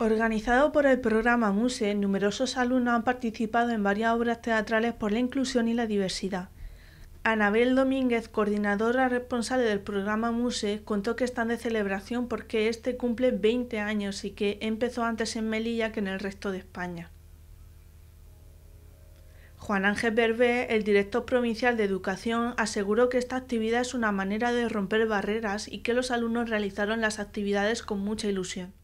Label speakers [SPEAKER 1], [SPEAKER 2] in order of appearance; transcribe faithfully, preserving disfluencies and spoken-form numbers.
[SPEAKER 1] Organizado por el programa MUSE, numerosos alumnos han participado en varias obras teatrales por la inclusión y la diversidad. Anabel Domínguez, coordinadora responsable del programa MUSE, contó que están de celebración porque este cumple veinte años y que empezó antes en Melilla que en el resto de España. Juan Ángel Berbé, el director provincial de Educación, aseguró que esta actividad es una manera de romper barreras y que los alumnos realizaron las actividades con mucha ilusión.